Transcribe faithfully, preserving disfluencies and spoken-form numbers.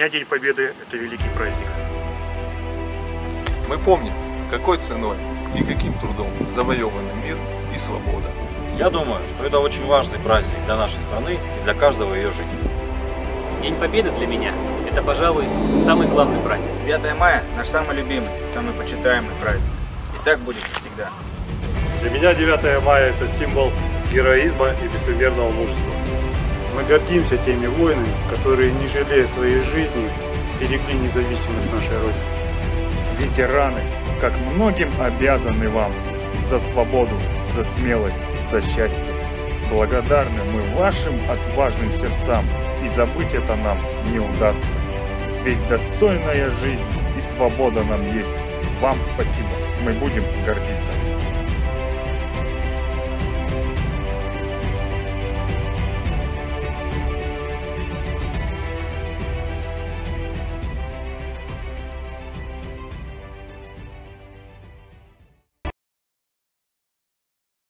День Победы – это великий праздник. Мы помним, какой ценой и каким трудом завоеваны мир и свобода. Я думаю, что это очень важный праздник для нашей страны и для каждого ее жителя. День Победы для меня – это, пожалуй, самый главный праздник. девятое мая – наш самый любимый, самый почитаемый праздник. И так будет всегда. Для меня девятое мая – это символ героизма и беспримерного мужества. Мы гордимся теми воинами, которые, не жалея своей жизни, берегли независимость нашей Родины. Ветераны, как многим обязаны вам за свободу, за смелость, за счастье. Благодарны мы вашим отважным сердцам, и забыть это нам не удастся. Ведь достойная жизнь и свобода нам есть. Вам спасибо, мы будем гордиться.